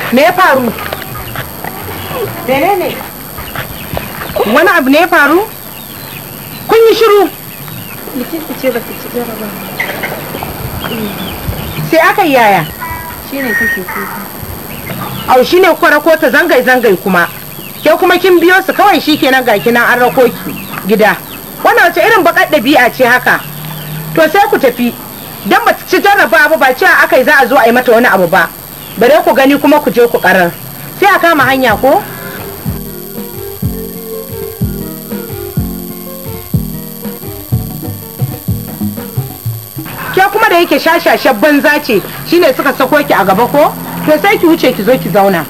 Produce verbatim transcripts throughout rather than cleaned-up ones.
Me ya faru? Menene? Wani abu ne ya faru? Kun yi shiru? Likita ce ba ta ci jarabawa. Sai aka yi yaya? Shine kake kuka. Au shine kuka rako ta zangai zangai kuma. Ke kuma kin biyo su kawai shikenan ga kina an rako ki gida. Wannan wace irin bakar ɗabi'a ce haka? To sai ku tafi. Dan ba ta ci jarrabawa ba cewa aka yi za a zo a yi mata wani abu ba. Bare ku gani kuma ku je ku karar. Sai a kama hanya ko? Ke kuma da yake shashashen banza ce shine suka sako ki a gaba ko? To sai ki wuce ki zo ki zauna.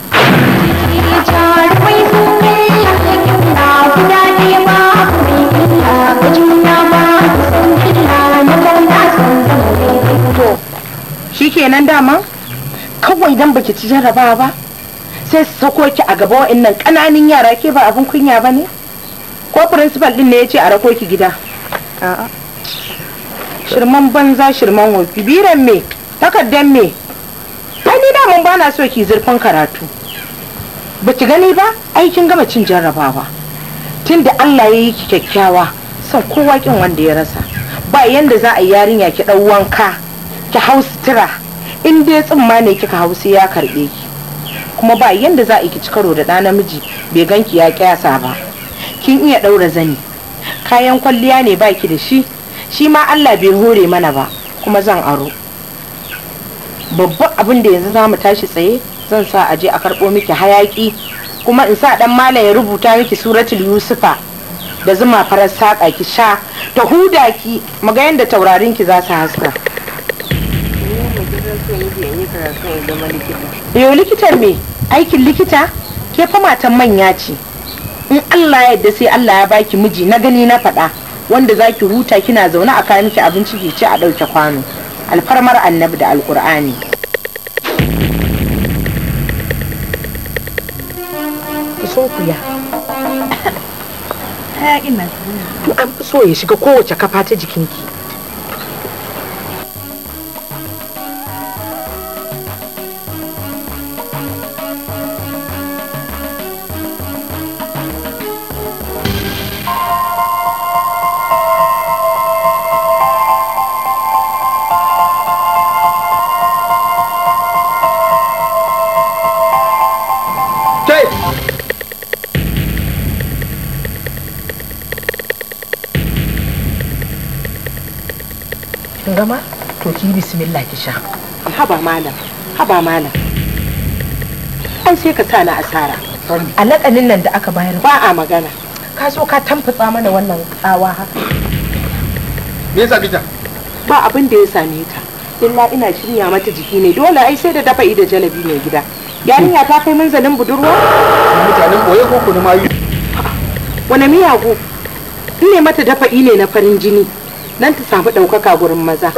To shi kenan dama kawai dan baki ci jarrabawa ba sai su sako ki a gaba wa'annan ƙananan yara ke ba abin kunya ba ne? Ko principal din ne ya ce a rako ki gida? A'a. Shirman banza shirman wofi biran me takaddan me ai ni da mun bana so ki zurfin karatu ba ki gani ba aikin gama cin jarrabawa tunda Allah ya yi ki kyakkyawa son kowa kin wanda ya rasa ba yanda za a yi yarinya ki dau wanka ki hau sutura in dai tsimma ne kika hau sai ya karbe ki kuma ba yanda za a yi ki ci karo da ɗa namiji bai ganki ya kyasa ba kin iya daura zani kayan kwalliya ne baki da shi shi ma Allah bai hore mana ba kuma zan aro babban abin da yanzu za mu tashi tsaye zan sa aje a karɓo miki hayaki kuma in sa dan malam ya rubuta miki suratul yusufa da zuma farar saƙa ki sha ta huda ki maga yanda taurarin ki za su haska yau likitan me aikin likita ke fa matan manya ce in Allah ya yarda sai Allah ya baki miji na gani na faɗa wanda za ki huta kina zaune a kayan miki abinci ki ci a ɗauke kwano alfarmar annabi da alkur'ani ki so ku ya Hayakin nan. to an fi so ya shiga kowace kafa ta jikinki gama to ki bismillah ki sha haba malam haba malam ai sai ka sa na asara a lakanin nan da aka bayar ba a magana ka so ka tamfatsa mana wannan tsawa haka me yasa bita ba abin da ya same ta illa ina shirya mata jiki ne dole ai sai da dafa da jalabi mai gida yarinya ta kai manzalin budurwa mutanen boye ko ku na mayu wani miyago ne mata dafa ne na farin jini nan ta samu ɗaukaka gurin maza.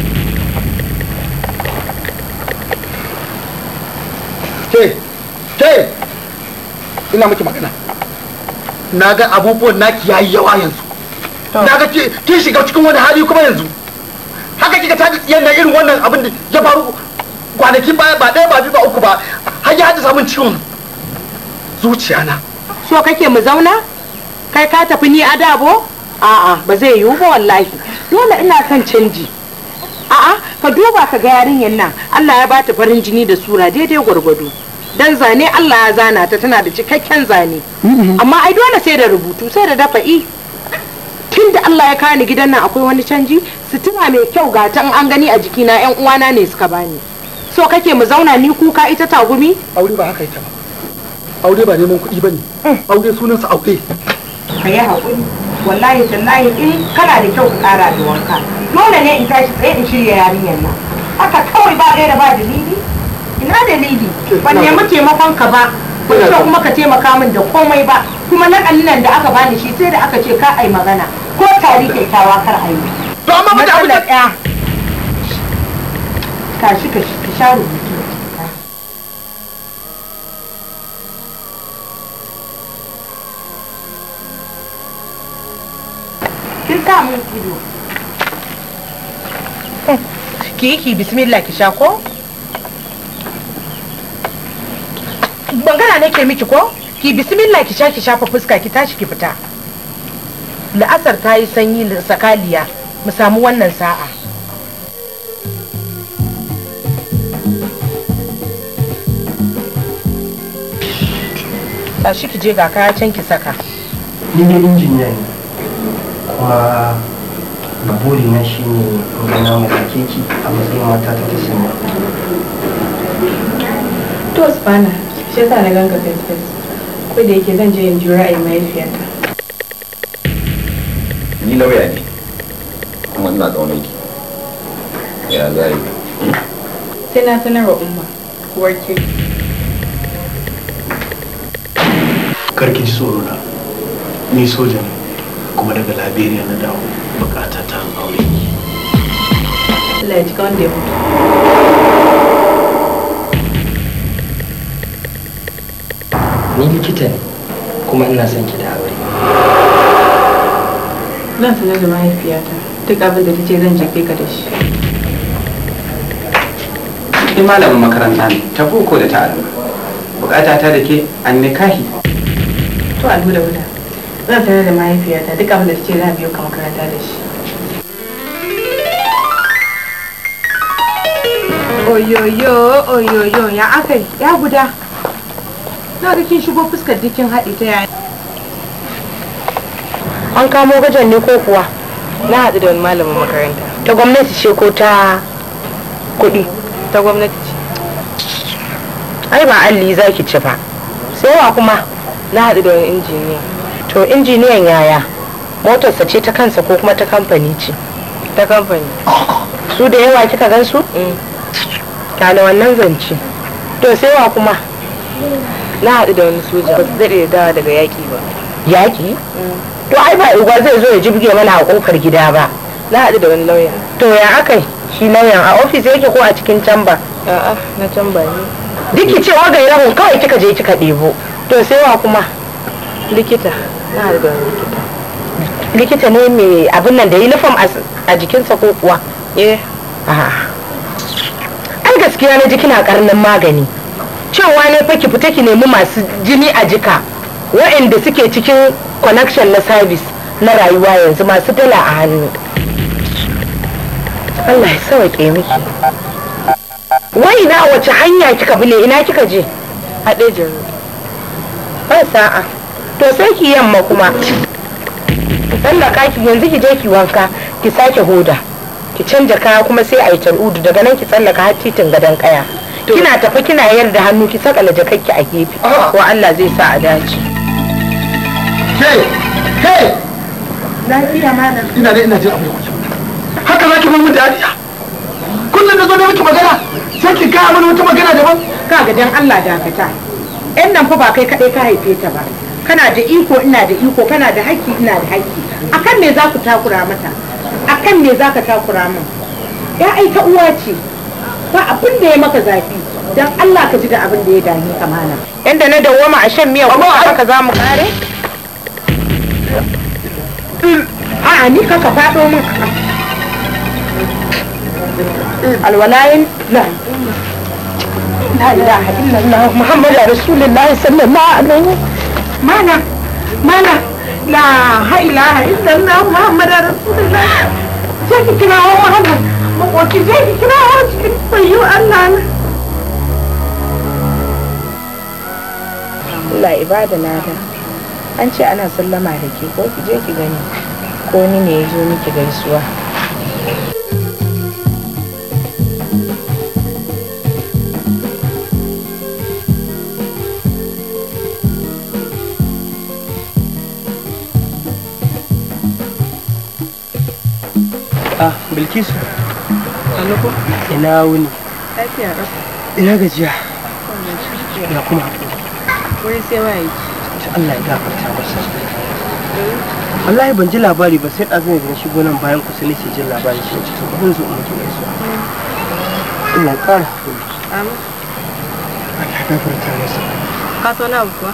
Ke, ke, ina miki magana. Na ga abubuwan naki yayi yawa yanzu. Na ga ke shiga cikin wani hali kuma yanzu. Haka kika tada tsiyan na irin wannan abin da ya faru kwanakin baya ba ɗaya ba biyu ba uku ba. Har ya haddasa min ciwon zuciya na. So kake mu zauna? Kai ka tafi ni adabo? A'a ba zai yiwu ba wallahi. Dole ina son canji. A'a ka duba ka ga yarinyar nan Allah ya bata farin jini da sura daidai gwargwado. Dan zane Allah ya zana ta tana da cikakken zane. Amma ai dole sai da rubutu sai da dafa'i. Tunda Allah ya kawo ni gidan nan akwai wani canji sutura mai kyau ga ta an gani a jikina yan uwana ne suka bani. So kake mu zauna ni kuka ita tagumi? Aure ba haka yake ba. Aure ba neman kuɗi bane. Aure sunansa aure. Ka yi haƙuri. Wallahi tallahi in kana da kyau ka kara da wanka dole ne in tashi tsaye in shirya yarinyar nan haka kawai ba gaira ba dalili ina dalili ban nemi taimakon ka ba ban ce kuma ka taimaka min da komai ba kuma na nan da aka bani shi sai da aka ce ka ai magana ko tari kyakkyawa kar ai to amma ba da abin da tashi ka sha rubutu kin sa mun ido ki ki bismillah ki sha ko magana nake miki ko ki bismillah ki sha ki shafa fuska ki tashi ki fita. La'asar ta yi sanyi sakaliya mu samu wannan sa'a. Tashi ki je ga kaya can ki saka. Ni ne injiniya ne kuma buri na shi ne gana mallake ki a matsayin mata ta ta sanya. To spana shi yasa na ganka face face. Ko da yake zan je in ji ra'ayin mahaifiyata. Ni lauya ne kuma ina ƙaunar ki. Ya za yi? Sai na sanarwa umma uwar kirki. Karki ji tsoro na, ni soja ne kuma daga Liberia na dawo bukata ta aure ki. Allah ya ji wanda ya mutu. Ni likita ne kuma ina son ki da aure. Zan sanar da mahaifiyata duk abin da ta ce zan jefe ka da shi. Ni malamin makaranta ne ta boko da ta allo. Bukata ta da ke an nikahi. To alhu da wuta. Zan sanar da mahaifiyata duk abin da ta ce zan biyo ka makaranta da shi. Oyoyo oyoyo ya akai ya guda. Na ga kin shigo fuskar dikin haɗi ta yaya. An kamo gajan ne ko kuwa? Na haɗu da wani malamin makaranta. Ta gwamnati ce ko ta kuɗi? Ta gwamnati ce. Ai ba alli za ki ci ba. Sai wa kuma? Na haɗu da wani injiniya. To injiniyan yaya? Motarsa ce ta kansa ko kuma ta kamfani ce? Ta kamfani. Su da yawa kika gan su? Kana wannan zance. To sai wa kuma? Na haɗu da wani soja ba su daɗe da dawa daga yaƙi ba. Yaƙi? To ai ba igwa zai zo ya jibge mana a ƙofar gida ba. Na haɗu da wani lauya. To ya akai? Shi lauyan a ofis yake ko a cikin camba? A'a na camba ne. Diki ce wa gairahun kawai kika je kika ɗebo. To sai wa kuma? Likita. Na haɗu da wani likita. Likita ne mai abin nan da uniform a jikinsa ko kuwa? Eh. Ai gaskiya na ji kina karnin magani. Cewa ne fa ki fita ki nemi masu jini a jika waɗanda suke cikin connection na service na rayuwa yanzu masu dala a hannu. Allah ya sauke miki. Wai na wace hanya kika bi ne ina kika je? Haɗe jaro. Ba sa'a. To sai ki yamma kuma. Tsallaka ki yanzu ki je ki wanka ki sake hoda. Ki canja kaya kuma sai a yi tal'udu daga nan ki tsallaka har titin gadon kaya. Kina tafi kina yarda hannu ki sakala jakakki a gefe. Ko Allah zai sa a dace. Ke, ke. Lafiya malam. Ina da ina jin abin da haka zaki mun dariya. Kullum da zo da miki magana sai ki ga mana wata magana daban. Kaga dan Allah dakata. Yan nan fa ba kai kadai ka haife ta ba. Kana da iko ina da iko kana da haƙƙi ina da haƙƙi. Akan me za ku takura mata? Akan me za ka takura min? Ya ai ta uwa ce. Ba abin da ya maka zafi. Dan Allah ka ji da abin da ya dame ka malam. Yanda na dawwama a shan miya kuma haka za mu kare? A'a ni kaka faɗo min. Alwalayin la la ilaha illallah Muhammadu Rasulullahi sallallahu alaihi mana mana la ha ilaha illallah Muhammadu Rasulullahi. Sai ki kira wa Muhammad makoci sai ki kira wa cikin bayu Allah na. Allah ibada nada. An ce ana sallama da ke ko ki je ki gani ko ni ne ya zo miki gaisuwa. Ah, Bilkisu. Anuku? Ina wuni. Lafiya ɗan. Ina gajiya. Ya kuma haƙuri. Wai sai waye. Allah ya gafarta masa. Wallahi ban ji labari ba sai ɗazu ne da na shigo nan bayan ku sai nake jin labari shi ce to zan zo in mutu gaisuwa. Allah ya ƙara haƙuri. Amin. Allah ya gafarta masa. Ka so na abu kuwa?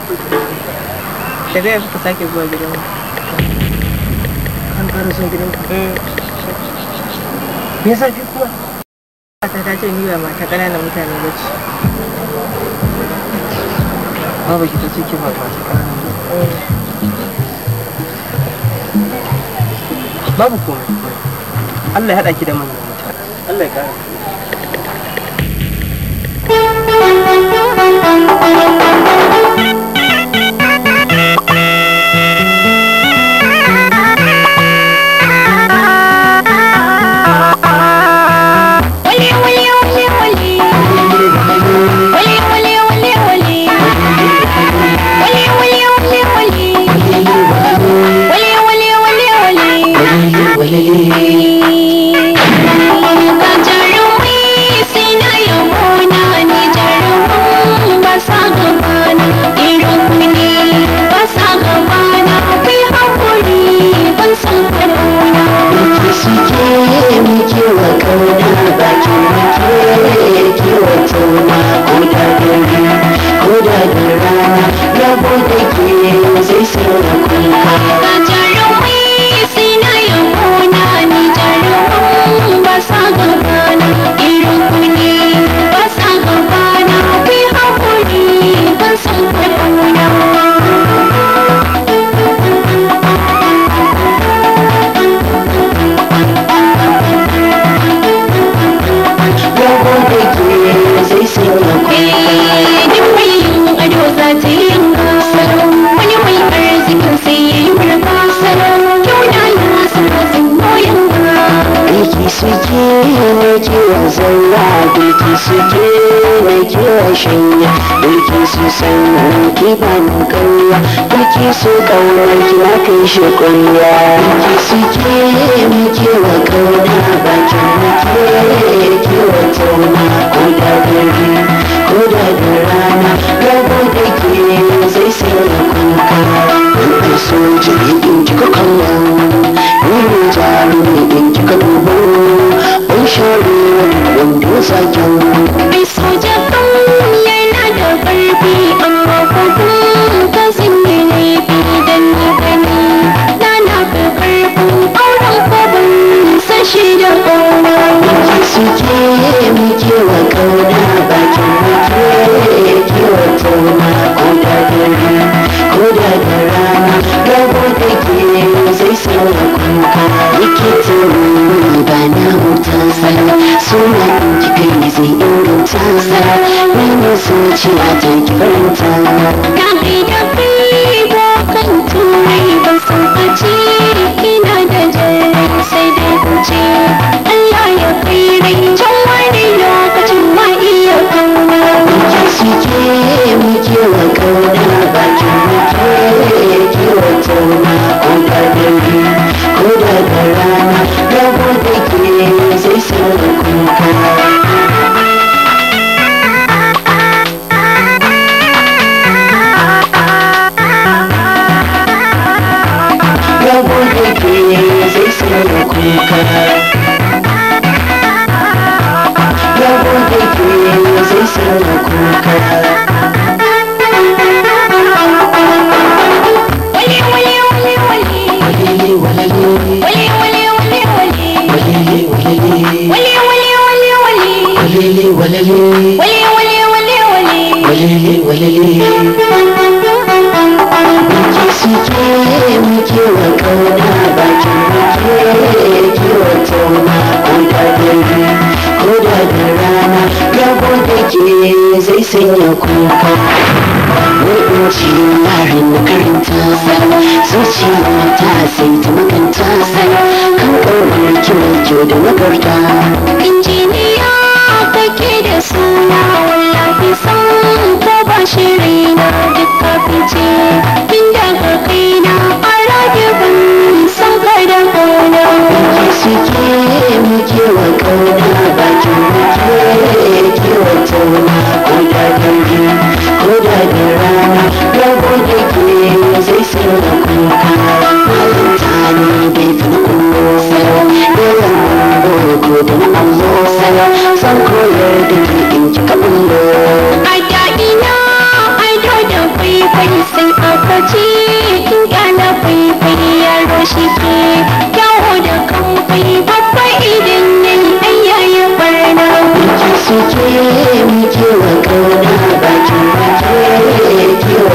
Daga yau ka sake zuwa gidan mu. Kan ƙara son gidan ku? Me yasa fi kuma? Mata ta ce ni ba mata ƙananan mutane ba ce. baba ki ta ce ki ba ta babu komai Allah ya haɗa ki da manyan mutane Allah ya kare su kaunar ki na kai shi kunya ki suke muke wa kauna bakin muke ke wa tauna ko da dare ko da da rana rabo da ke zai sanya kuka in so jiri in kika kalla ni ne jarumi in kika dubo ban share wanda saken ai soja kan yana da karfi amma kuma ka sanya laifi dan ni gani na na fi karfin auren kwabin sashi da ƙauna ki suke muke wa kauna bakin muke ke wa tauna ko da dare ko da da rana rabo da ke zai sanya kuka likitin ba na huta sana suna in ki kai zai inganta sana wani zuciya ta ki faranta na kai da kai ba kan turai ban san a ce ina da jari sai dai kuce Allah ya kai rai can wani lokacin ma iya kauna ki suke muke wa kauna bakin muke ke wa tauna ko da dare ko da da rana rabo da ke zai sanya kuka rabo da ke zai sanya kuka rabo da ke zai sanya kuka Muke suke muke wa kauna bakin muke ke wa tauna ko da dare ko da da rana rabo da ke zai sanya kuka Wa'inci yarin na karanta zuciya ta sai ta makanta kan kaunar ki mai kyau da nagarta injiniya kake da suna wallahi san ko ba shirina duk kafice tun daga kaina a rayuwar san ka da kauna Muke suke muke wa kauna bakin muke ke wa tauna ko da dare ko da da rana rabo da ke zai sanya kuka malanta ne bai fi na kullo salo yawan boko da na allo salo san koyar da ke in kika bullo a daɗina ado da faifai sai aka ce in ƙana faifai yaro shi ke yawo da kamfai babba idan yayi ɗan yayi barna Muke suke muke wa kauna bakin muke ke wa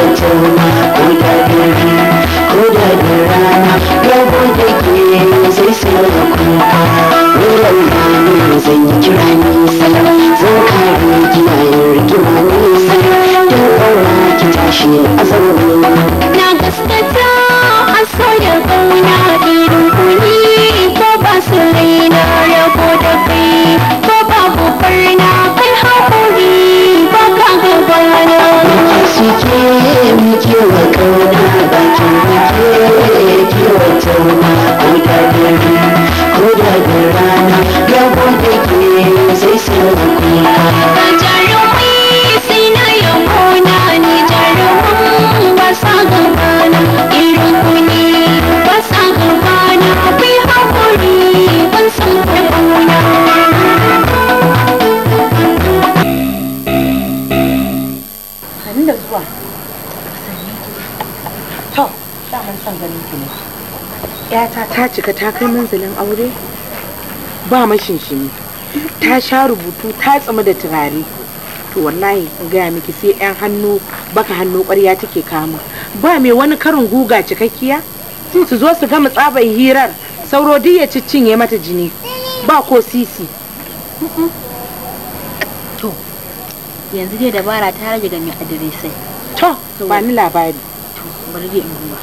ganin ki ne. Yata ta cika ta kai manzalin aure ba mashinshini. Ta sha rubutu ta tsama da turare. To wallahi in gaya miki sai yan hannu baka hannu ƙwarya take kama. Ba mai wani karin guga cikakkiya su zo su gama tsaban hirar sauro duk ya cinye mata jini ba ko sisi. To yanzu dai dabara ta rage ga mai adiresai. To ba ni labari. To bari dai in duba.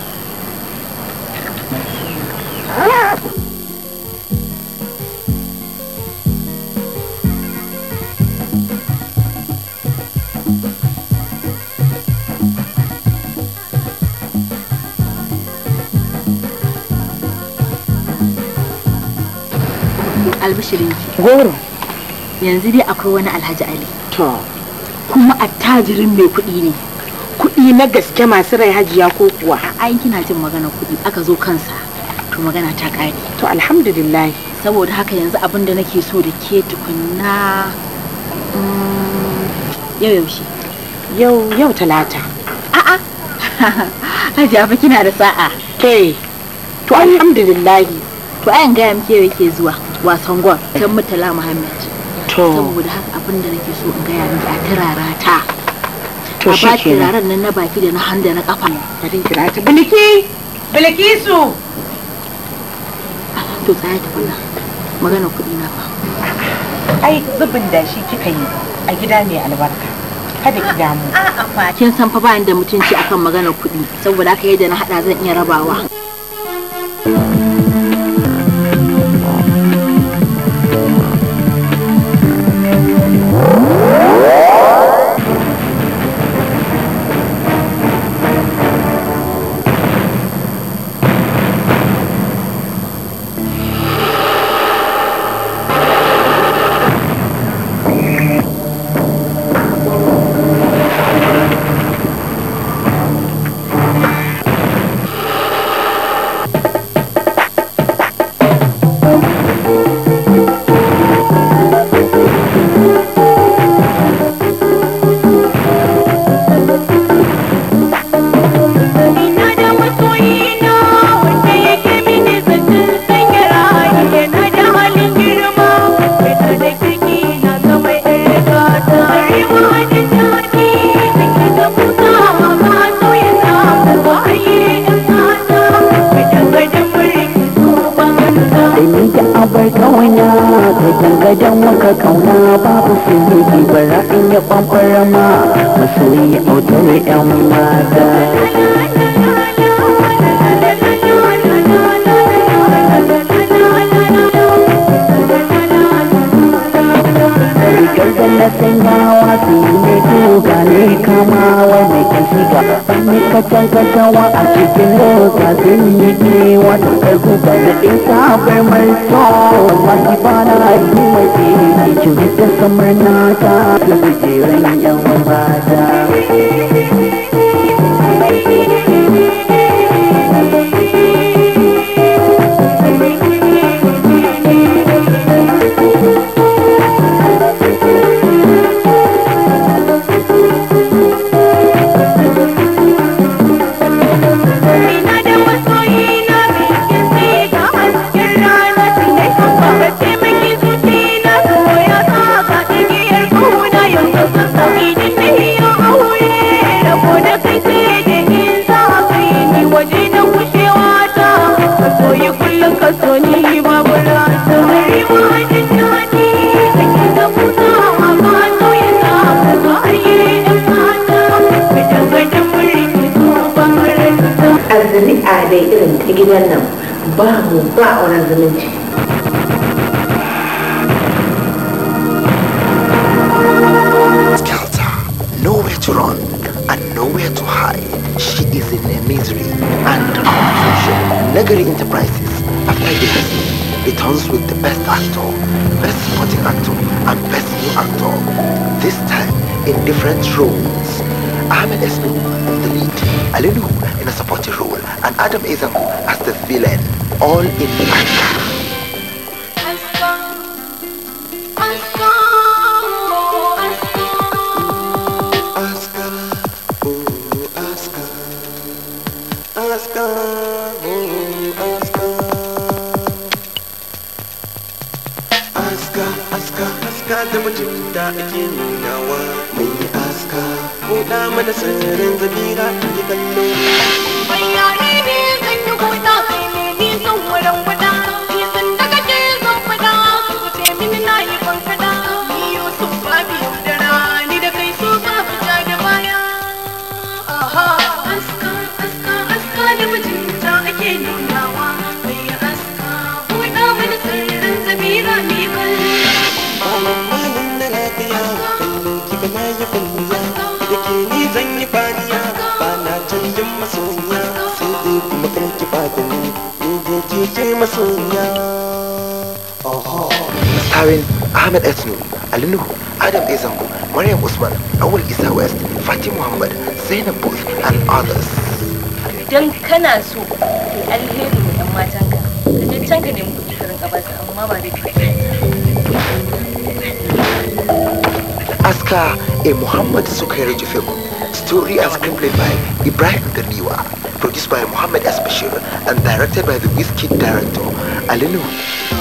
Albishirinki. Goro. Yanzu dai akwai wani Alhaji Ali. To. Kuma attajirin mai kuɗi ne. Kuɗi na gaske masu rai hajiya ko kuwa? Ai kina jin magana kuɗi aka zo kansa. To magana ta ƙare. To alhamdulillah. Saboda haka yanzu abin da nake so da ke tukunna yau yaushe. Yau yau talata. A'a. Hajiya fa kina da sa'a. Ke. To alhamdulillah. To ayan gaya muke yake zuwa wasan gwal ta Murtala Muhammad. To saboda haka abin da nake so in gaya miki a turara ta. To shi ke. A ba turaren nan na baki da na handa na kafa. Bari kira ta. Biliki! Bilikisu! To tsaya ta kunna. Magana kuɗi na fa. Ai zubin da shi kika yi a gida mai albarka. Kada ki damu. A'a fa kin san fa ba da mutunci akan magana kuɗi saboda haka yadda na hada zan iya rabawa. gadon maka kauna babu filiki bara in ya kwamfara ma masoyi autar yan mata. Rigar da na sanyawa su yi ne duga ne kamawa mai kan shiga wani kacan kacawa a cikin roga sun yi ke wata karku ba da ɗin sabar mai so masu bana yi mai tsiri curi da samar nata da bujeren yan mata. Arziki dai irin ta gidan nan babu ba auren zumunci. Skelter, nowhere to run and nowhere to hide. She is in a misery and confusion. Nagari Enterprises, after this, returns with the best actor, best supporting actor, and best new actor. This time in different roles. Ahmed Esnu in the lead, Alinu in a supporting role, and Adam Ezangu as the villain, all in action. Oscar, oh Oscar, Oscar. da mutunta ake nunawa mai aska buɗa mana sirrin zabira ki kallo bayyane ne kan yi kuɗa kai ne ni son wurin kuɗa ni sun daga ke zan kuɗa ku ce mini na yi bankada ni yusuf ba biyu da rani da kai so ba fita da baya aha aska aska aska da mutunta ake nunawa mai aska buɗa mana sirrin zabira ni kallo malin na lafiya kallon ki kama yi kulliya da ke ni zan yi fariya ba na canjin masoya sai dai kuma karki fata ni ni da ke ce masoya Starring Ahmed Esnu, Ali Nuhu, Adam A. Zango, Maryam Usman, Awul Isa West, Fatih Muhammad, Zainab Booth, and others. Idan kana so alheri mu ɗan matanka, ka je can ka nemi kuɗi ka rinka basu amma ba da Aska, a Muhammad Sukairaju film. Story and screenplay by Ibrahim Ganiwa. Produced by Muhammad S. Bashir and directed by the Whiskey director Ali Nuhu.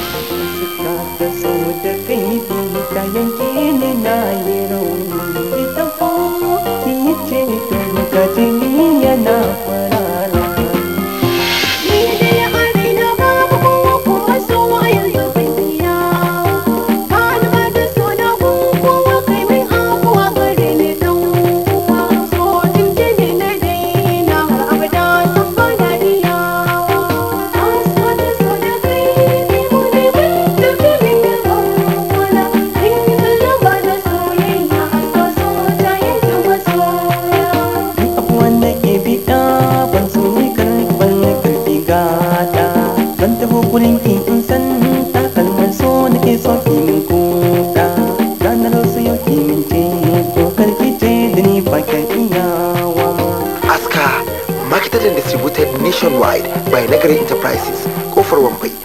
Nationwide by Nagari Enterprises. Go for one pay.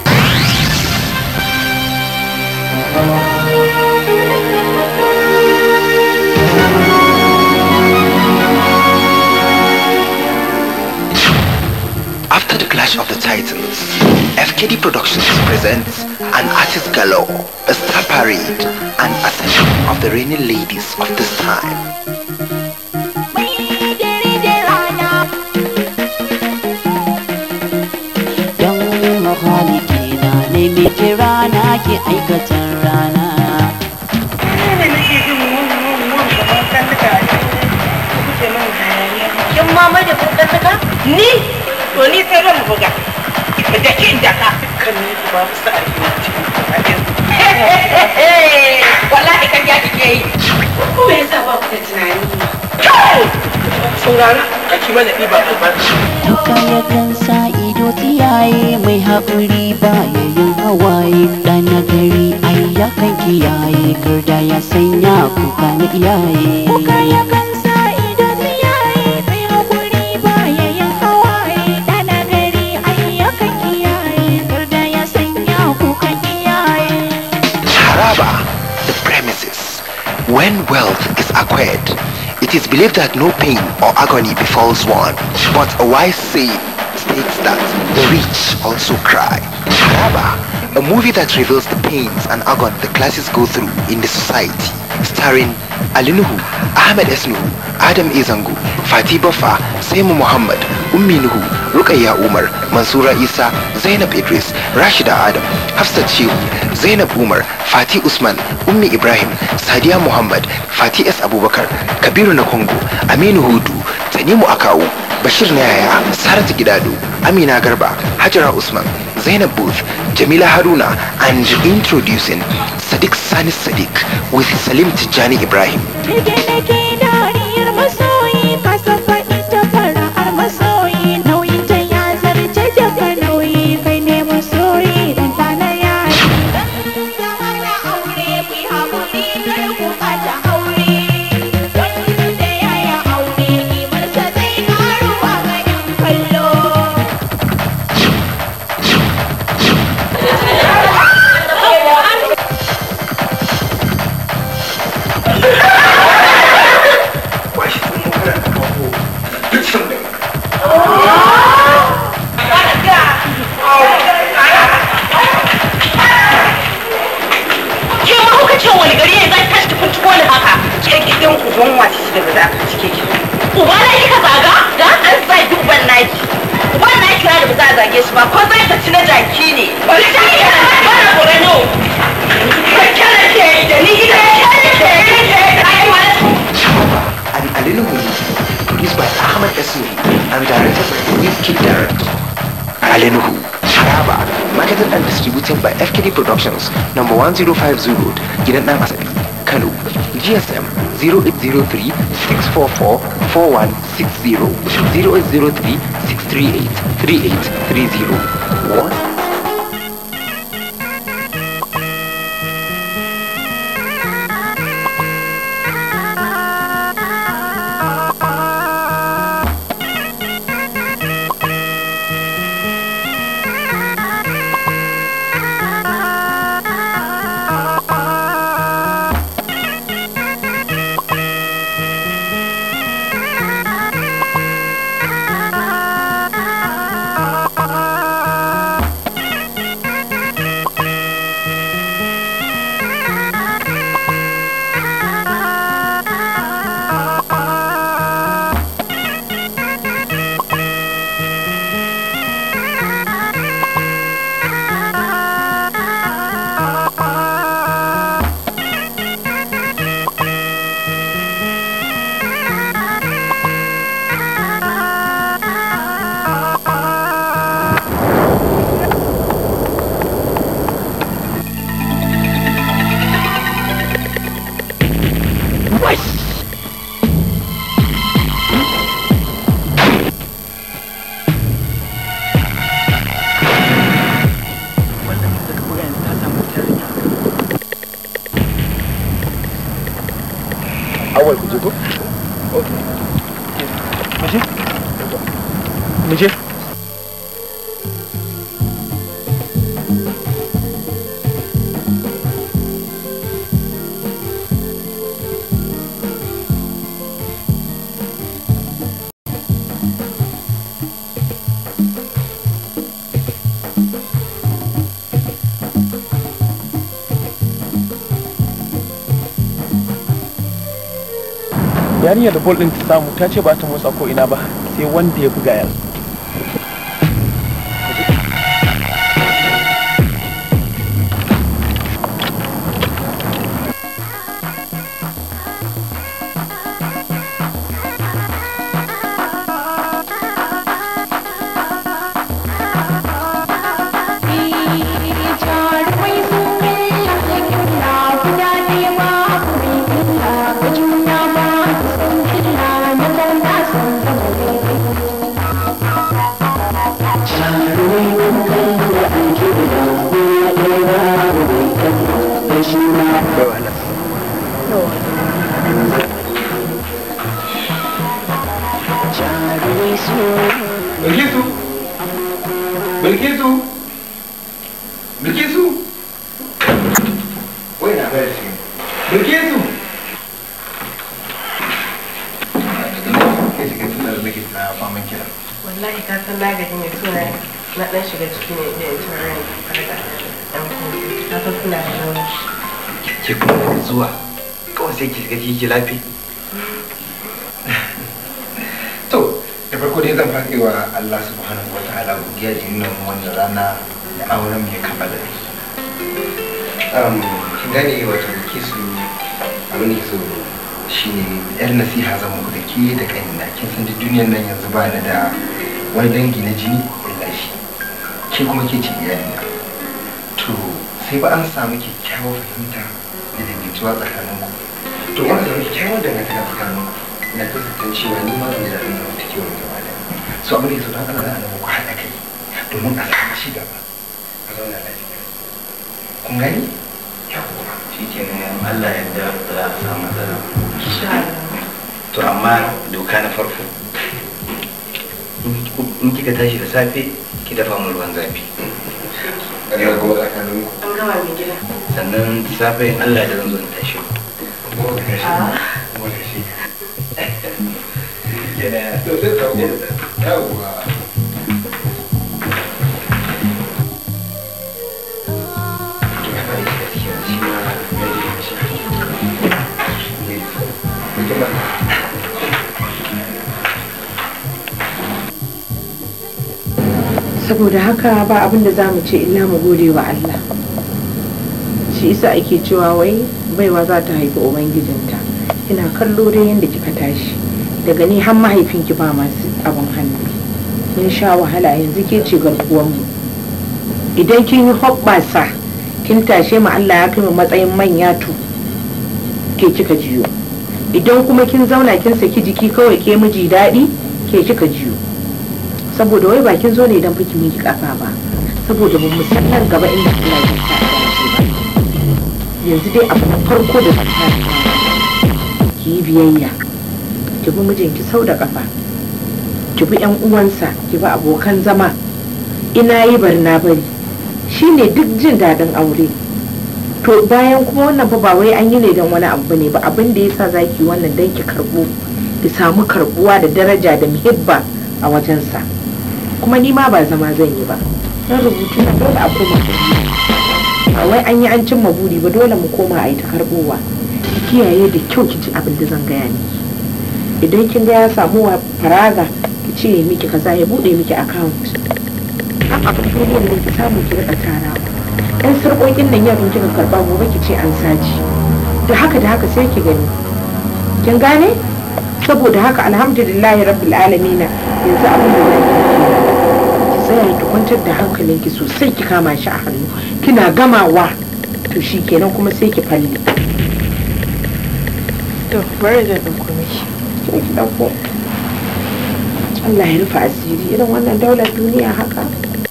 After the clash of the titans, F K D Productions presents an artist galore, a star parade, and ascension of the reigning ladies of this time. Ke rana ke aikatan rana ne nake jin wannan wannan gaban kantuka kuke min hayaniya kin ma mai da kantuka ni to ni sai ran buga da kin da ka kan ni ba su a cikin wallahi kan ya kike yi ko me yasa ba ku da tunani saurara kake mana diba ba duka yakan sa ido tiyaye mai haƙuri ba yayin hawaye ɗan nagari ai yakan kiyaye garda ya sanya kuka na iyaye kuka yakan sa ido tiyaye mai haƙuri ba yayin hawaye ɗan nagari ai yakan kiyaye garda ya sanya kuka iyaye. Haraba, the premises. When wealth is acquired, it is believed that no pain or agony befalls one, but a wise saying states that the rich also cry. Haraba, a movie that reveals the pains and agony the classes go through in the society, starring Ali Nuhu, Ahmed S. Nuhu, Adam A. Zango, Fatih Bafa, Saimu Muhammad, Ummi Nuhu, Rukayya Umar, Mansura Isa, Zainab Idris, Rashida Adam, Hafsat Shehu, Zainab Umar, Fatih Usman, Ummi Ibrahim, Sadiya Muhammad, Fatih S. Abubakar, Kabiru Nakongo, Aminu Hudu, Tanimu Akawu, Bashir Nayaya, Saratu Gidado, Amina Garba, Hajara Usman, Zainab Booth, Jamila Haruna, and introducing Sadiq Sani Sadiq with Salim Tijani Ibrahim. Alinuhu, Taraba, marketed and distributed by F K D Productions, number one zero five zero Road, Gidan Dan Asabi, Kano. G S M zero eight zero three, six four four, four one six zero, zero eight zero three, six three eight, three eight three zero. What? yarinya da bol din ta samu ta ce ba ta motsa ko ina ba sai wanda ya buga yanzu. Bilkisu! Bilkisu! Bilkisu! Wai na bayar shi. Bilkisu! Ke shiga tun da nake na faman kira. Wallahi ka san na gaji ne suna na dan shiga ciki ne da yanzu ran farga. Ka san suna da nauyi. Ke kuma da zuwa kawai sai ki shiga ki lafi. To, da farko dai zan faɗi wa Allah subhanahu wa ta'ala godiya da nuna wannan rana da auren mai kammala da shi. Um, kin gane wato ki su abin da so shine yar nasiha zan muku da ke da kanina kin san duk duniyar nan yanzu ba ni da wani dangi na jini illa shi. Ke kuma ke ce iyalina. To, sai ba an samu kyakkyawar fahimta da daidaituwa tsakaninku. To, in aka samu kyakkyawar dangantaka tsakaninku na tabbatar cewa ni ma zan ji daɗin zama ta kewa gaba da su abin da ya so don Allah na muku haɗa kai domin a samu ci gaba a zauna lafiya kun gani yawwa shi ke nan Allah yadda za a samu matsala to amma doka na farko in kika tashi da safe ki dafa mu ruwan zafi yau kuma tsakanin ku an gama mai gida sannan safe Allah ya zan zo in tashi ko da shi Yeah, so this is yeah, wow. Saboda haka ba abin da za mu ce illa mu gode wa Allah. Shi isa ake cewa wai baiwa za ta haifi ubangijinta. Ina kallo dai yadda kika tashi. Daga ni har mahaifinki ba masu abin hannu mun sha wahala yanzu ke ce garkuwanmu idan kin yi hoɓɓasa kin tashe mu Allah ya kai mu matsayin manya to ke kika jiyo idan kuma kin zauna kin saki jiki kawai ke miji daɗi ke kika jiyo saboda wai ba kin zo ne idan fiki miki kafa ba saboda ba mu san nan gaba inda Allah ya sa ba yanzu dai abu na farko da zaka ki yi biyayya ki bi mijinki sau da kafa ki bi yan uwansa ki bi abokan zama ina yi bari na bari shine duk jin daɗin aure to bayan kuma wannan fa ba wai an yi ne don wani abu ne ba abin da yasa zaki wannan dan ki karbo ki samu karbuwa da daraja da muhibba a wajensa kuma ni ma ba zama zan yi ba dan rubutu na dole a koma ba wai an yi an cimma buri ba dole mu koma a yi ta karbowa ki kiyaye da kyau ki ji abin da zan gaya miki idan kin ga ya samu faraga ki ce miki kaza ya bude miki account a abin duniyar da ki samu ki rika tara ɗan sarƙoƙin nan yau in kika karɓa gobe ki ce an saci da haka da haka sai ki gani kin gane saboda haka alhamdulillahi rabbil alamin yanzu abin da zai ki tsaya ki kwantar da hankalinki sosai ki kama shi a hannu kina gamawa to shi kenan kuma sai ki falle to bari da ɗauko miki sai ki ɗauko Allah ya rufe asiri irin wannan daular duniya haka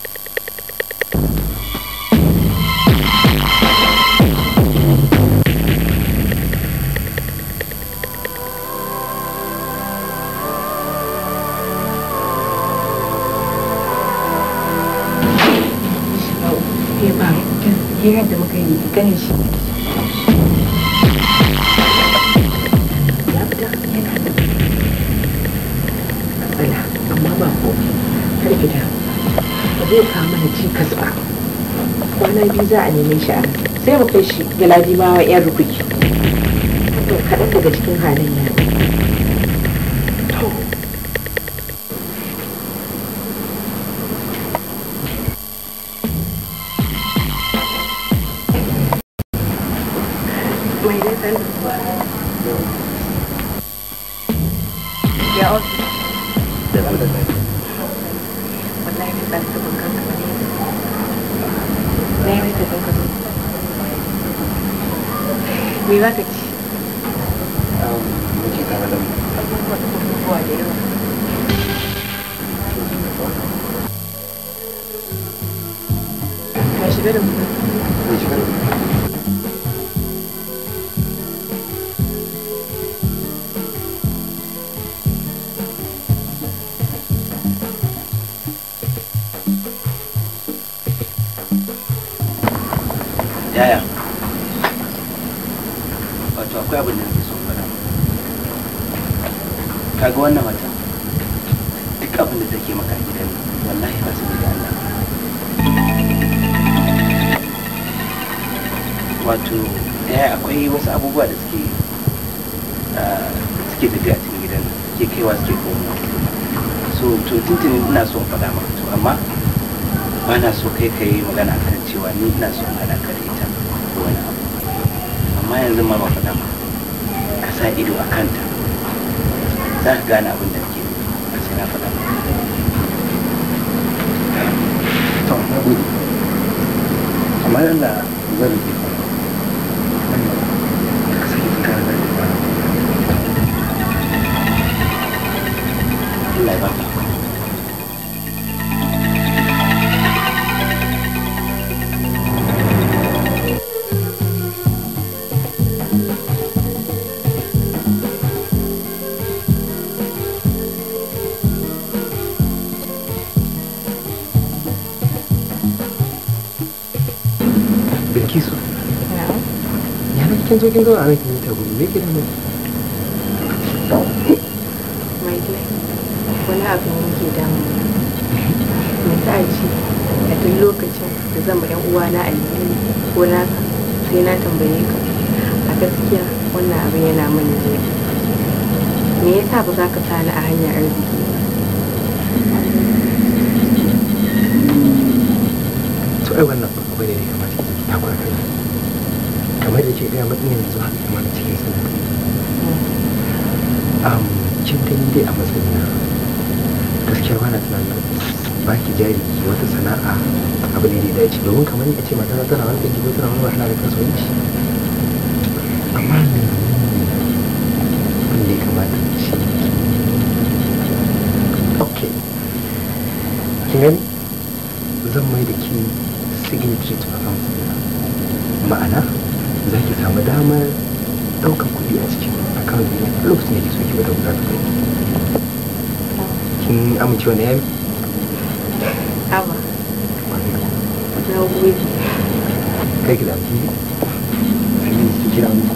hirar da muka yi ganin shi ya fita yana da matsala amma ba ko har gida ba zai kawo mana cikas ba kwana biyu za a neme shi a sai mu kai shi galadi ma wa yan rukuki to kaɗan daga cikin halin ya to ya ofi wallahi ne ɗan sabon kanka ba ne na yi rita ɗin kaso me za ka ci muke tare da mu abubuwa da yawa ka shiga da mu zai shiga da mu yaya wato akwai abin da nake so fara kaga wannan mata duk abin da take maka a gidan wallahi ba su da Allah wato yaya akwai wasu abubuwa da suke suke tafiya cikin gidan suke kaiwa suke komo so to tuntuni ina so in faɗa maka to amma ba na so kai ka yi magana kan cewa ni ina so in haɗa ka da ita ko wani abu amma yanzu ma ba faɗa ma ka sa ido a kanta za ka gane abin da ke ba sai na faɗa to na gode amma yalla zan rike ka ka sake ka da ba Allah ya ba ka Bilkisu, ya na kin zo kin zo a nan kin ta gudu me ke da mu? mai dai wani abu ne ke damu me za a ce a duk lokacin da zan ba 'yan uwana alheri ko naka sai na tambaye ka a gaskiya wannan abin yana min jiya me yasa ba za ka sani a hanyar arziki ba To ai wannan abu ne da kamata ki ta kwara kai. Kamar da ke gaya matsayin yanzu haka kamar cikin sanadi. Um, kin gani dai a matsayina gaskiya ba na tunanin ba ki jari ki wata sana'a abu ne da ya dace domin kamar ni a ce mata tana wani ɗinki ko tana wani wahala da kasuwanci amma ne wanda ya kamata shi ok kin gani zan mai da ki signatory to account ma'ana za ki samu damar ɗaukar kuɗi a cikin account ɗin a lokacin da ke so ki bada gudanar da kin amince wani yayi? Aba. Na gode. Kai ki da amince? Sai ki kira mu.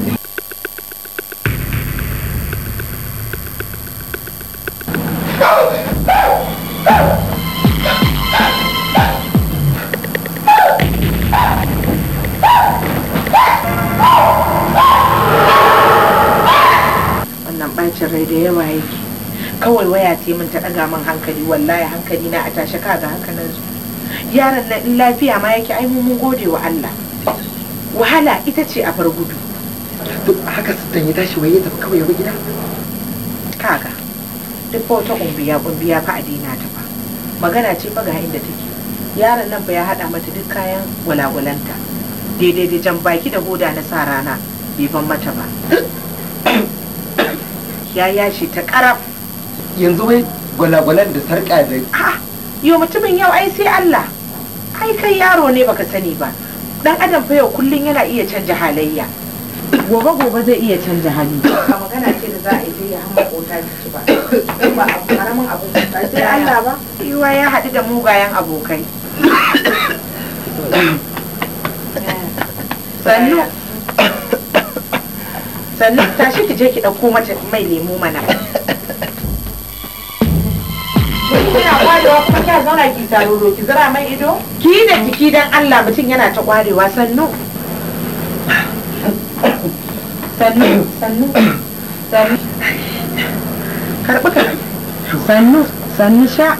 Wannan bacin rai da yawa yake. Kawai waya ce min ta ɗaga min hankali wallahi hankali na a tashe kaga haka nan zo yaron na in lafiya ma yake ai mun gode wa Allah wahala ita ce a bar gudu to haka dan ya tashi waye tafi kawai ya gida kaga duk fa wata kumbiya kumbiya fa a dina ta fa magana ce fa ga inda take yaron nan fa ya hada mata duk kayan walawalanta daidai da jan baki da hoda na sa rana bai ban mata ba ya yashi ta karaf yanzu wai gwalagwalan da sarƙa da ha yo mutumin yau ai sai Allah ai kai yaro ne baka sani ba dan adam fa yau kullun yana iya canja halayya gobe gobe zai iya canja hali ba magana ce da za a yi ya hamma kota ci ba ba abu karamin abu ba sai Allah ba yiwa ya haɗu da mugayen abokai sannu sannu tashi ki je ki ɗauko mata mai lemu mana kina kwarewa kuma kya zauna ki taroro ki zira mai ido ki da jiki dan Allah mutum yana ta kwarewa sannu sannu sannu sannu karbi ka sannu sannu sha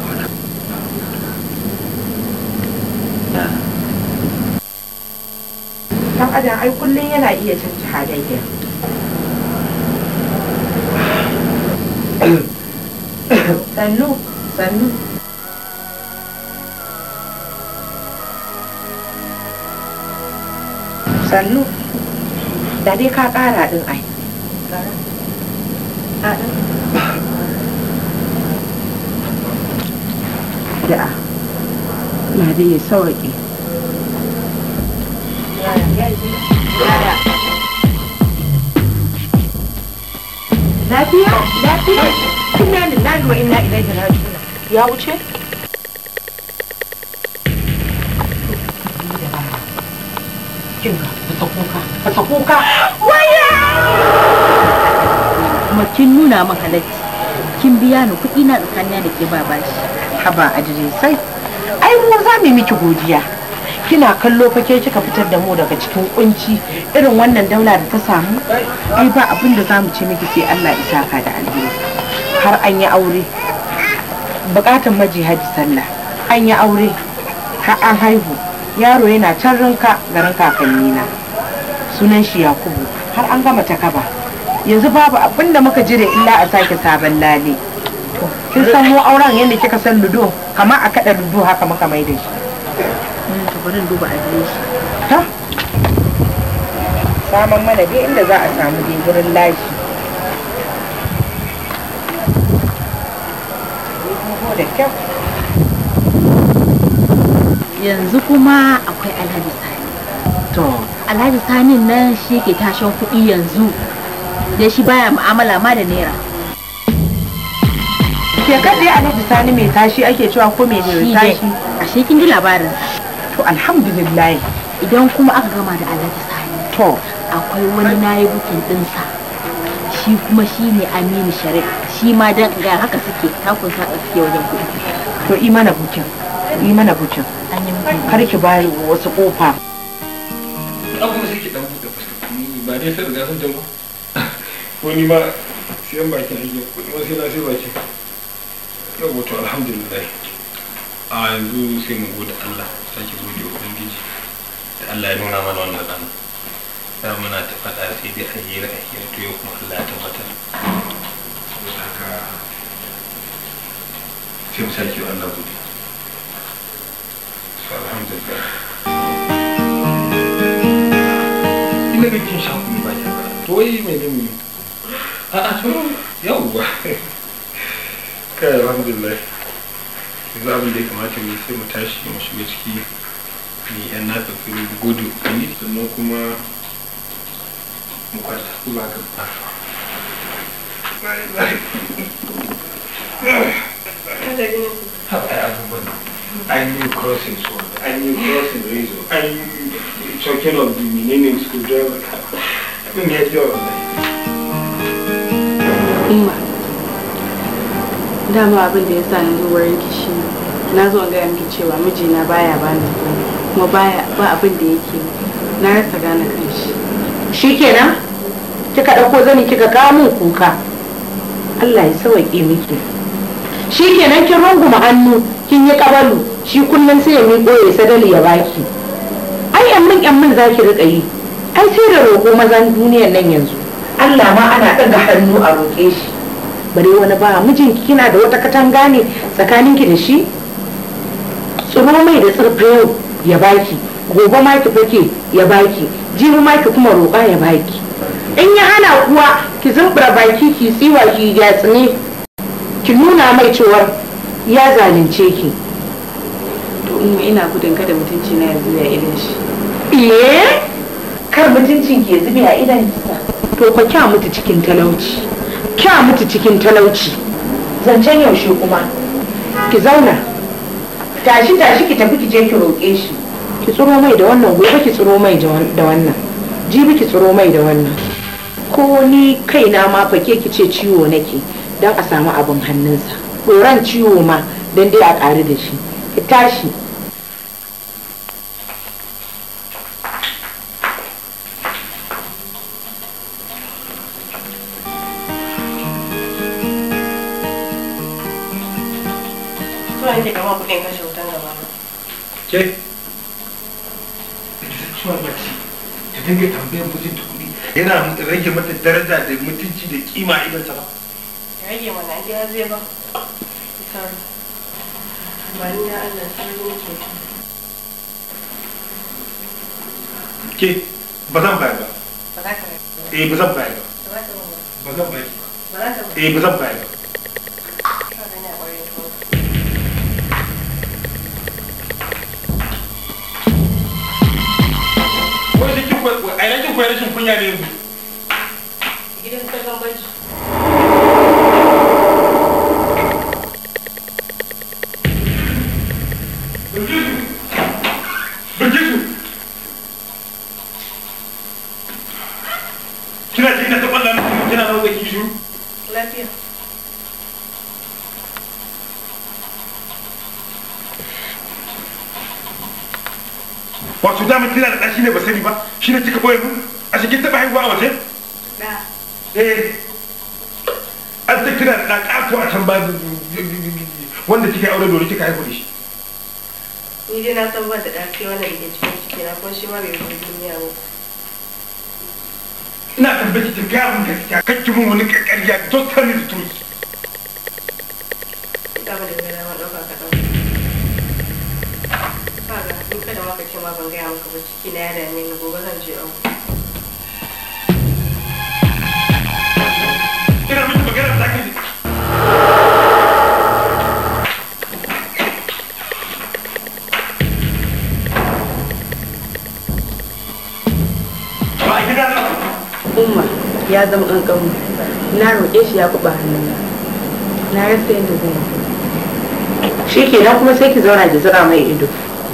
dan adam ai kullun yana iya canja halayya sannu sannu sannu da dai ka kara din ai da ya dai ya sauke lafiya lafiya inna lillahi wa inna ilaihi raji'un ya wuce kinga ta kuka ta kuka waya kuma kin nuna min halacci kin biya ni kuɗi na tsakanin da ke ba bashi haba ajire sai ai mu za mu miki godiya kina kallo fa ke kika fitar da mu daga cikin kunci irin wannan daula da ta samu ai ba abin da zamu ce miki sai Allah isa ka da alheri har an yi aure bukatun maji haji sallah an yi aure har an haihu yaro yana can rinka garin kakanni na sunan shi Yakubu har an gama ta kaba yanzu babu abin da muka jire illa a sake sabon lale kin san mu auren yadda kika san ludo kamar a kada ludo haka muka mai da shi bari duba adireshi ha saman mana dai inda za a samu dai gurin lashi da kyau yanzu kuma akwai Alhaji Sani to Alhaji Sani nan shi ke tashin kuɗi yanzu da shi baya mu'amala ma da naira ke kaɗai Alhaji Sani mai tashi ake cewa ko mai tashi a shi kin ji labarin to alhamdulillah idan kuma aka gama da Alhaji Sani to akwai wani nayi bukin dinsa shi kuma shi ne Aminu Sharif shi ma dan ga haka suke takun sa suke wajen kuɗi to yi mana bukin yi mana bukin kar ki bari wasu kofa abu sai ki dan buɗe fuskoki ba dai sai riga sun jama ko ni ma siyan bakin aiki ko ni ma sai na sai bakin yau to alhamdulillah a yanzu sai mu gode Allah sake gode wa ubangiji da Allah ya nuna mana wannan rana da muna ta faɗa sai dai a hira a hira to yau kuma Allah ya tabbatar haka sai mu sake wa Allah godiya. Alhamdulillah. Ina ga kin sha kuma ba ta to wai me ne mu a a to yauwa kai alhamdulillah yanzu abin da ya kamata mu sai mu tashi mu shiga ciki ni yan na tafi gudu ni sannan kuma mu kwanta ku ba ka ba bye bye I knew crossing sword, I knew crossing razor, I knew talking of the meaning screwdriver. I mean, yeah, you're Umma, dama abin da ya sa na zo wurin ki shi na zo ga miki cewa mijina baya bani kuma baya ba abin da yake na rasa gane kanshi. Shikenan kika dauko zani kika kawo min kuka. Allah ya sauke miki. Shikenan kin runguma hannu kin yi kabalu shi kullun sai ya miƙo ya sadali ya baki. Ai yan min yan min zaki rika yi. Ai sai da roƙo mazan duniyar nan yanzu. Allah ma ana ɗaga hannu a roƙe shi. Bare wani ba mijinki kina da wata katanga ne tsakaninki da shi? Tsoro mai da tsirfe yau ya baki, gobe ma ki fake ya baki, jibi ma ki kuma roƙa ya baki. In ya hana kuwa ki zumbura baki ki tsiwa ki yatsine ki nuna mai cewar ya zalunce ki. To in ina gudun kada mutunci na ya zube a idan shi. Eh? Kar mutuncin ki ya zube a idan sa. To fa kya mutu cikin talauci. Kya mutu cikin talauci. Zancen yaushe kuma. Ki zauna. Tashi tashi ki tafi ki je ki roƙe shi. Ki tsiro mai da wannan gobe ki tsiro mai da wannan. Jibi ki tsiro mai da wannan. Ko ni kaina ma fake ki ce ciwo nake don a samu abin hannunsa. Ɗoran ciwo ma don dai a ƙari da shi. Ki tashi. Ke? Ciwon mace ta dinga tambayar mijinta kuɗi yana rage mata daraja da mutunci da kima a idansa ba. Ya rage mana an ya zai ba. Ba ni da Allah sai ne ke. Ke ba zan bayar ba. Ba za ka bayar. Eh ba zan bayar ba. Ba zan bayar ba. Eh ba zan bayar ba. A yana jin koyar rashin kunya ne yanzu. Gidan ta gambaci. Bilkisu! Bilkisu! Kina ji ina ta ƙwallon kina nan zai shiru? Lafiya. Wato dama kina da ɗashi ne ba sani ba shi ne kika boye mu a cikin taɓa haihuwa a waje? Da. Eh. An ta kina da ɗan ƙato a can ba wanda kika yi aure dole kika haihu da shi. Ni dai na san ban da ɗafi wanda da ke cikin ciki na kuma shi ma bai zo duniya ba. Ina tambaye ki gaya mun gaskiya kan ki mun wani ƙarƙariya don't tell me the truth. Ina ba da gana ma ɗauka ka ɗauka. Kaga in kada maka ce ma ban gaya maka ba ciki na ya dame ni gobe zan je abu. Ina miki magana ta kai. Umma ya zama ƙanƙamu na roƙe shi ya kuɓa hannuna na rasa yadda zai yi. Shi kenan kuma sai ki zauna ki zira mai ido.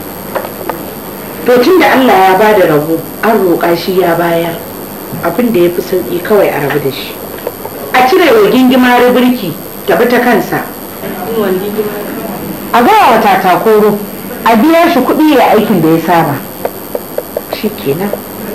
To tun da Allah ya ba da rabo an roƙa shi ya bayar abin da ya fi sauƙi kawai a rabu da shi. A cire wa gingima rubirki ta bi ta kansa. A gaya wa tatakoro a biya shi kuɗi ya aikin da ya saba. Shi kenan.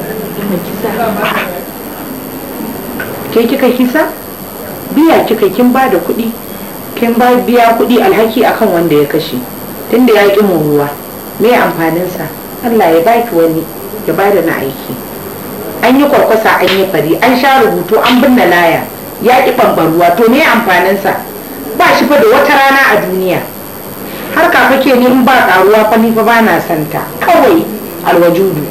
Ke kika kisa? Biya kika kin ba da kuɗi. Kin ba biya kuɗi alhaki akan wanda ya kashe. Tunda ya ƙi ruwa. Me amfaninsa? Allah ya baki wani ya bada na aiki. An yi kwarkwasa an yi fari an sha rubutu an binne laya ya ƙi ɓambaruwa to me amfaninsa? ba shi fa da wata rana a duniya. Har ka fake ni in ba karuwa fa ni fa ba na santa kawai alwajudu.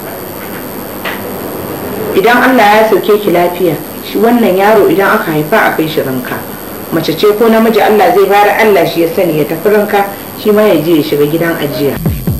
Idan Allah ya sauke ki lafiya shi wannan yaro idan aka haifa a kai shi ranka, mace ce ko namiji Allah zai fara Allah shi ya sani ya tafi ranka shi ma ya je ya shiga gidan ajiya.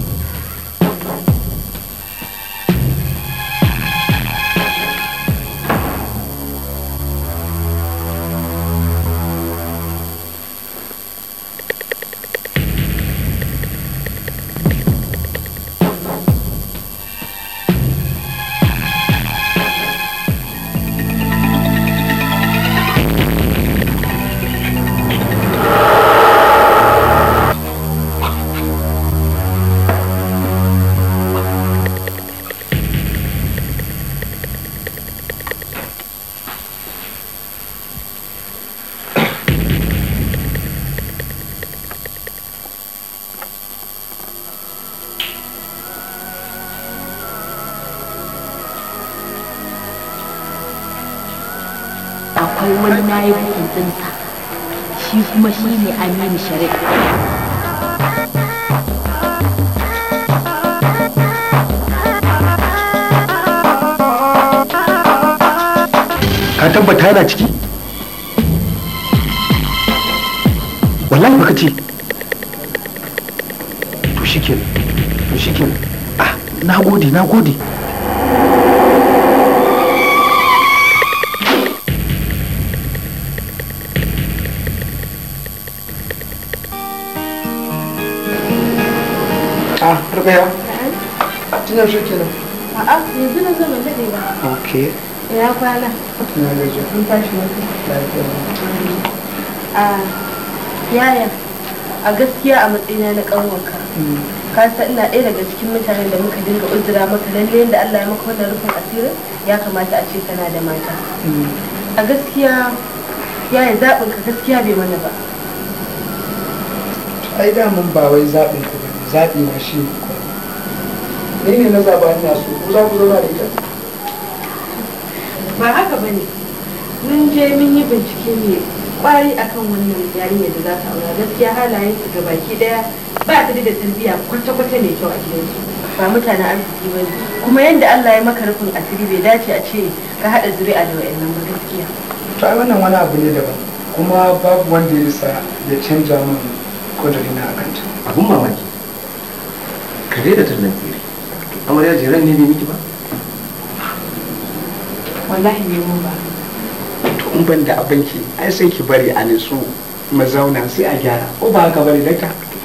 akwai wani na yi bukin ɗinsa shi kuma shi ne Aminu Sharif. Ka tabbata yana ciki? Wallahi baka ce. To shikenan. To shikenan. Ah, nagode, nagode. Ah, Rukaya. Tun yaushe kenan? A'a, yanzu na zo ban daɗe ba. Okay. Ina kwana? Ina gajiya. Mun tashi mutu. Lafiya. A yaya, a gaskiya a matsayina na ƙanwarka. Ka san ina ɗaya daga cikin mutanen da muka dinga uzura maka lalle yadda Allah ya maka wannan rufin asirin ya kamata a ce kana da mata. A gaskiya yaya zaɓin ka gaskiya bai mana ba. Ai da mun ba wai zaɓin ku bane, zaɓi na shi ne kawai. Ni ne na zaɓa ina so, ku za ku zauna da ita? Ba haka ba ne. Mun je mun yi bincike mai kwari akan wannan yarinyar da za ta aura. Gaskiya halayen su ga baki daya ba ta da tarbiyya kwata-kwata mai kyau a gidansu. Ba mutanen arziki ba ne. Kuma yadda Allah ya maka rufin asiri bai dace a ce ka haɗa zuri'a da wa'annan ba gaskiya. To ai wannan wani abu ne daban. Kuma babu wanda ya isa ya canja min kudurin a kanta. Abun mamaki. Kare da tallan tsiri. Amarya jiran ne bai miki ba? Wallahi ne mun ba. To in ban da abinki ai sai ki bari a nitsu mu zauna sai a gyara. Ko ba haka bari daka?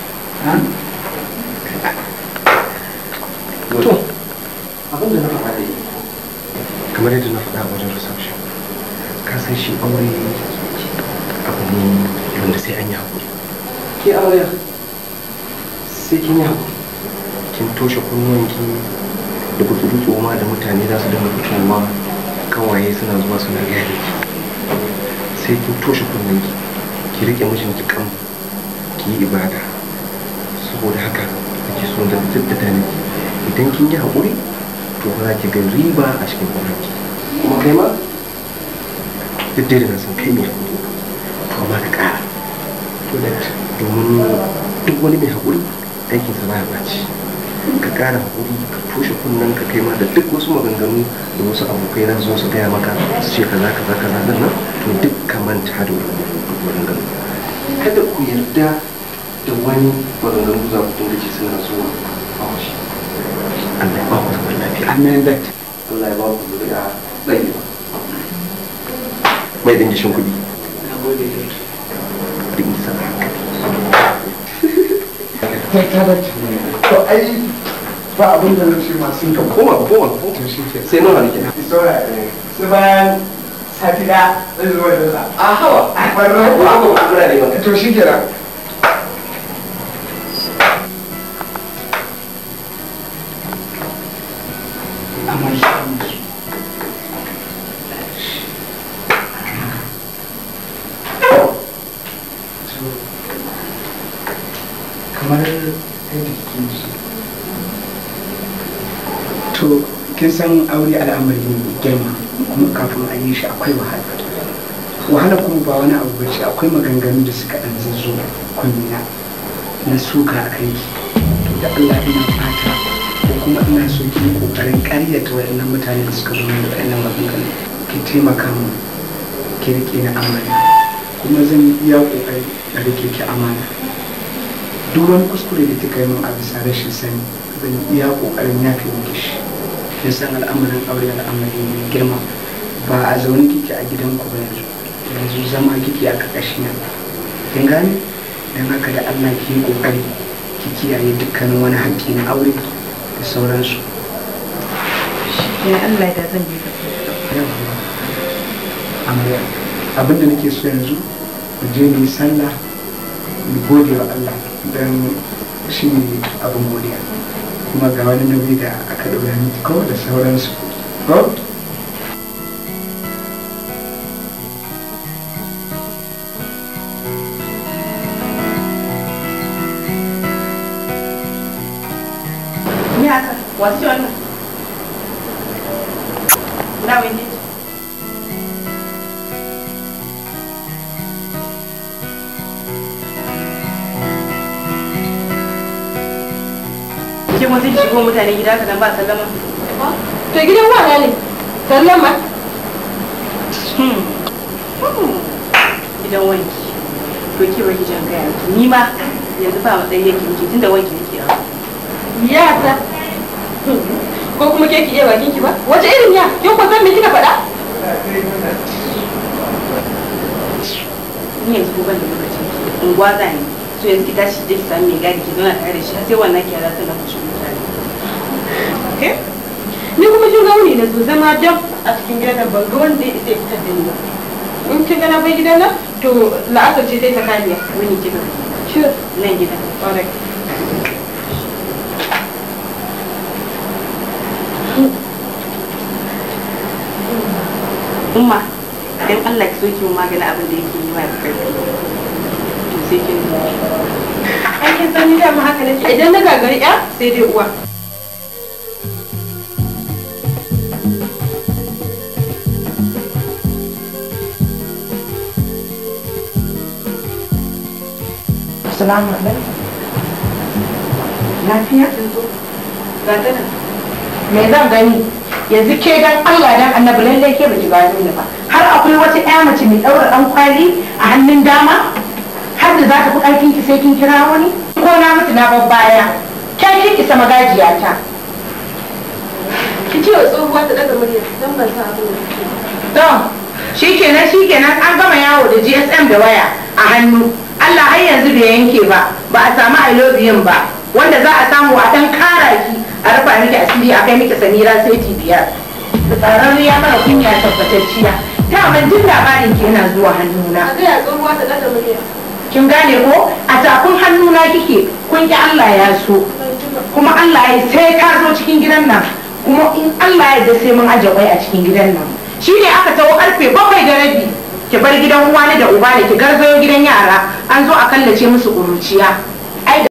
To, abin da na faɗa da yi, kamar yadda na faɗa wajen reception, ka san shi aure abu ne wanda sai an yi haƙuri. Ke aure sai kin yi haƙuri, kin toshe kunnuwanki da gutsuru ma da mutane za su dinga fitowa kawaye suna zuwa suna gaya miki. Sai kin toshe kunnunki, ki riƙe mijinki kan ki yi ibada. Saboda haka ake so da tattata ne idan kin yi haƙuri to ba za ki ga riba a cikin kwanaki kuma kai ma duk da na san kai mai haƙuri to amma ka ƙara to da domin duk wani mai haƙuri aikinsa baya ɓaci ka ƙara haƙuri ka toshe kunnen ka kai ma da duk wasu maganganu da wasu abokai na zo su gaya maka su ce kaza kaza kaza nan nan to duk ka manta da maganganu kada ku yarda da wani maganganu za ku dinga ji suna zuwa a wasu Allah ya ba ku zaman lafiya. Amen da. Allah ya ba ku zuriya tsayi ba. Mai dingishin kuɗi. Na gode da Din sa hankali. Ta tada to ai ba abin da zan ce masu ka koma koma koma sai nawa ne kenan. Isora sai bayan sati da zai zo da sa. A hawa. Barra ba ba ba ne ba. To shi kenan. kamar yadda kike ji to kin san aure al'amari ne girma kuma kafin a yi shi akwai wahala wahala kuma ba wani abu bace, akwai maganganu da suka ɗan zazzo kunnina na suka a kai da Allah ina fata ko kuma ina so ki kokarin ƙaryata wayannan mutane da suka zo da wayannan maganganu ki taimaka mu ki rike ni amana kuma zan iya kokari da rike ki amana duk wani kuskure da kika yi min a bisa rashin sani zan iya kokarin yafe miki shi kin san al'amarin aure al'amari mai girma ba a zaune kike a gidanku ba yanzu yanzu zama kike a ƙarƙashin kin gane don haka da Allah ki yi kokari ki kiyaye dukkanin wani haƙƙi na aure da sauransu ya Allah da zan bi ka amma abin da nake so yanzu mu je mu yi sallah mu gode wa Allah don shi ne abin godiya kuma ga wani nauyi da aka ɗaura miki ko da sauransu ko wasu ce wannan na wani ke mutum shigo mutane gida ka dan ba sallama to gidan wana ne sallama gidan wanki to ke ba gidan gaya ni ma yanzu ba matsayi yake miki tunda wanki yake yawa ya ta ko kuma ke ki iya bakin ki ba wace irin ya kin ko san me kika faɗa ni yanzu ban da lokaci in gwaza ne so yanzu ki tashi da ki sami mai gadi ki zauna tare da shi sai wannan ki yara tana kushe mutane eh ni kuma kin ga wuni na zo zama dab a cikin gidan ban ga wanda ya fitar da ni ba in kin ga na bai gidan nan to la'asar ce sai ta kaniya wani kika shi nan gidan alright umma dan Allah ki so ki magana abin da yake yi wa da karfi to sai kin an kin san ni da mu haka nake idan na gagari ya sai dai uwa Assalamu alaikum. Lafiya? Ga tana. Me zan gani? Yanzu ke dan Allah dan Annabi lallai ke baki gano ni ba. Har akwai wata ƴa mace mai daura dan kwali a hannun dama? Har da za ta fi ƙarfin ki sai kin kira wani? Ko na mutu na babbaya. Ke kin isa magajiya ta. Ki ce wa tsohuwa ta daga murya dan ban san abin da kike. To, shikenan shikenan an gama yawo da G S M da waya a hannu. Allah har yanzu bai yanke ba, ba a samu I love you ba, wanda za a samu a dan kara ki a rufa miki asiri a kai miki Samira sai biyar. Da tsaron ya mara kunya tabbatacciya. Ta ban jin labarin ki yana zuwa hannuna. A ga ya tsohuwa ta daga murya. Kin gane ko? A takun hannuna kike, kun ki Allah ya so. Kuma Allah ya sai ka zo cikin gidan nan. Kuma in Allah ya da sai mun aje kwai a cikin gidan nan. Shi ne aka tawo karfe bakwai da rabi. Ki bar gidan uwa da uba da ki garzayo gidan yara an zo a kallace musu kuruciya